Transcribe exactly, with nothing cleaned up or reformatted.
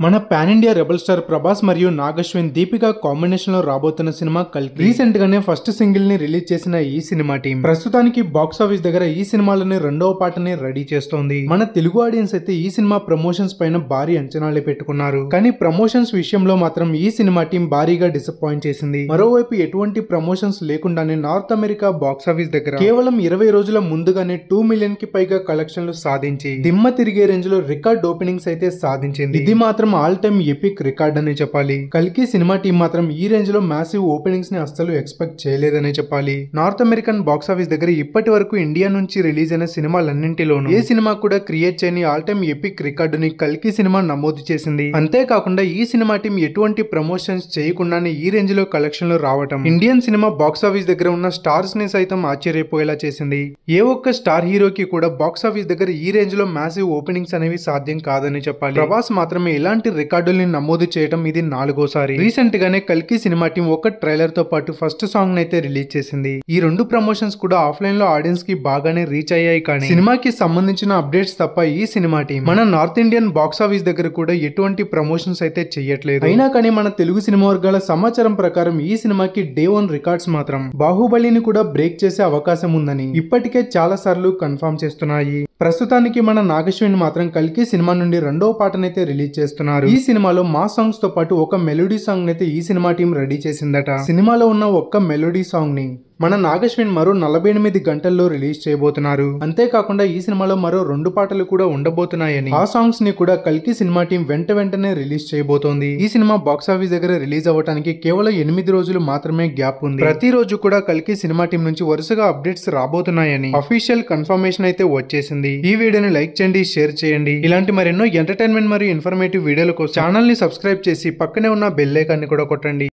మన pan India rebel star Prabhas మరియు Nag Ashwin Deepika combination లో రాబోతున్న సినిమా కల్కి రీసెంట్ గానే ఫస్ట్ సింగిల్ ని రిలీజ్ చేసిన ఈ సినిమా టీం ప్రస్తుతానికి బాక్స్ ఆఫీస్ దగ్గర ఈ సినిమాలోని రెండవ పాటని రెడీ చేస్తోంది. మన తెలుగు ఆడియన్స్ అయితే ఈ సినిమా ప్రమోషన్స్ పైన భారీ అంచనాలే పెట్టుకున్నారు. కానీ ప్రమోషన్స్ విషయంలో మాత్రం ఈ సినిమా టీం భారీగా డిసప్పాయింట్ చేసింది. మరోవైపు ఎటువంటి ప్రమోషన్స్ లేకుండానే నార్త్ అమెరికా బాక్స్ ఆఫీస్ దగ్గర కేవలం ఇరవై రోజుల ముందుగానే టూ మిలియన్ కి పైగా కలెక్షన్లు సాధించి దిమ్మ తిరిగే రేంజ్ లో రికార్డ్ ఓపెనింగ్స్ అయితే సాధించింది. ఇది మాత్రం ఆల్ టైమ్ ఎపిక్ రికార్డ్ అనే చెప్పాలి. కల్కి సినిమా టీం మాత్రం ఈ రేంజ్ లో మ్యాసివ్ ఓపెనింగ్స్ ని అస్సలు ఎక్స్పెక్ట్ చేయలేదనే చెప్పాలి. నార్త్ అమెరికన్ బాక్స్ ఆఫీస్ దగ్గర ఇప్పటి వరకు ఇండియా నుంచి రిలీజ్ అయిన సినిమాలన్నింటిలోనూ ఏ సినిమా కూడా క్రియేట్ చేయని ఆల్ టైమ్ ఎపిక్ రికార్డుని కల్కి సినిమా నమోదు చేసింది. అంతేకాకుండా ఈ సినిమా టీం ఎటువంటి ప్రమోషన్స్ చేయకుండానే ఈ రేంజ్ లో కలెక్షన్ లో రావటం ఇండియన్ సినిమా బాక్స్ ఆఫీస్ దగ్గర ఉన్న స్టార్స్ ని సైతం ఆశ్చర్యపోయేలా చేసింది. ఏ ఒక్క స్టార్ హీరోకి కూడా బాక్స్ ఆఫీస్ దగ్గర ఈ రేంజ్ లో మ్యాసివ్ ఓపెనింగ్స్ అనేవి సాధ్యం కాదని చెప్పాలి. ప్రభాస్ మాత్రమే ఇలాంటి రికార్డుల్ని నమోదు చేయడం ఇది నాలుగోసారి. రీసెంట్ గానే కల్కి సినిమా టీం ఒక ట్రైలర్ తో పాటు ఫస్ట్ సాంగ్ అయితే రిలీజ్ చేసింది. ఈ రెండు ప్రమోషన్స్ కూడా ఆఫ్లైన్ లో ఆడియన్స్ కి బాగానే రీచ్ అయ్యాయి. కానీ సినిమాకి సంబంధించిన అప్డేట్స్ తప్ప ఈ సినిమా టీం మన నార్త్ ఇండియన్ బాక్స్ ఆఫీస్ దగ్గర కూడా ఎటువంటి ప్రమోషన్స్ అయితే చెయ్యట్లేదు. అయినా కానీ మన తెలుగు సినిమా వర్గాల సమాచారం ప్రకారం ఈ సినిమాకి డే వన్ రికార్డ్స్ మాత్రం బాహుబలిని కూడా బ్రేక్ చేసే అవకాశం ఉందని ఇప్పటికే చాలా సార్లు కన్ఫర్మ్ చేస్తున్నాయి. ప్రస్తుతానికి మన నాగశ్విన్ మాత్రం కల్కి సినిమా నుండి రెండవ పాటనైతే రిలీజ్ చేస్తున్నారు. ఈ సినిమాలో మా సాంగ్స్ తో పాటు ఒక మెలోడీ సాంగ్ అయితే ఈ సినిమా టీం రెడీ చేసిందట. సినిమాలో ఉన్న ఒక్క మెలోడీ సాంగ్ ని మన నాగశ్విన్ మరో నలభై ఎనిమిది గంటల్లో రిలీజ్ చేయబోతున్నారు. అంతేకాకుండా ఈ సినిమాలో మరో రెండు పాటలు కూడా ఉండబోతున్నాయని ఆ సాంగ్స్ ని కూడా కల్కి సినిమా టీం వెంట వెంటనే రిలీజ్ చేయబోతోంది. ఈ సినిమా బాక్స్ ఆఫీస్ దగ్గర రిలీజ్ అవ్వడానికి కేవలం ఎనిమిది రోజులు మాత్రమే గ్యాప్ ఉంది. ప్రతి రోజు కూడా కల్కి సినిమా టీం నుంచి వరుసగా అప్డేట్స్ రాబోతున్నాయని అఫీషియల్ కన్ఫర్మేషన్ అయితే వచ్చేసింది. ఈ వీడియోని లైక్ చేయండి, షేర్ చేయండి. ఇలాంటి మరెన్నో ఎంటర్టైన్మెంట్ మరియు ఇన్ఫర్మేటివ్ వీడియోల కోసం ఛానల్ ని సబ్స్క్రైబ్ చేసి పక్కనే ఉన్న బెల్ ఐకాన్ ని కూడా కొట్టండి.